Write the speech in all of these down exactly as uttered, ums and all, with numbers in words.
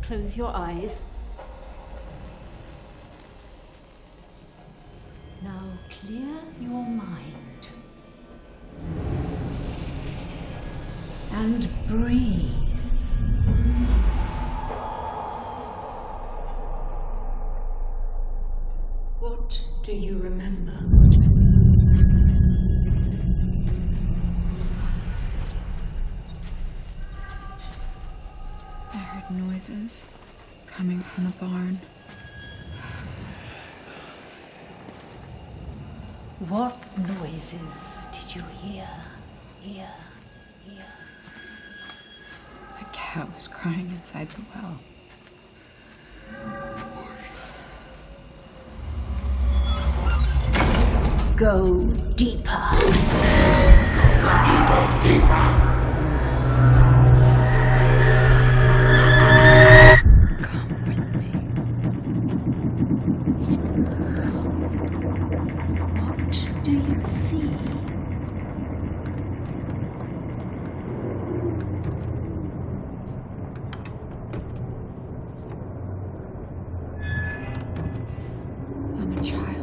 Close your eyes. Now clear your mind. And breathe. What do you remember? I heard noises coming from the barn. What noises did you hear? Hear? Hear? A cat was crying inside the well. Go deeper. Deeper, deeper. Come with me. What do you see? I'm a child.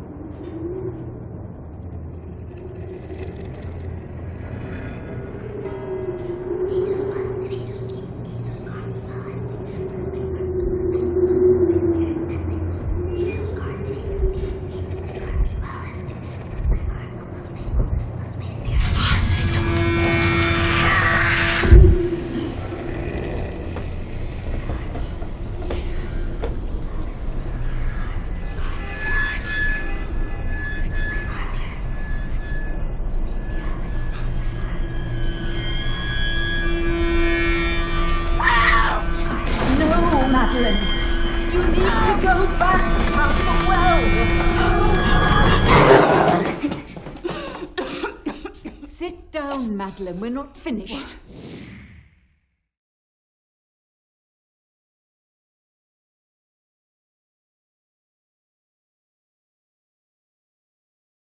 Madaline, you need to go back out the well. Sit down, Madaline. We're not finished.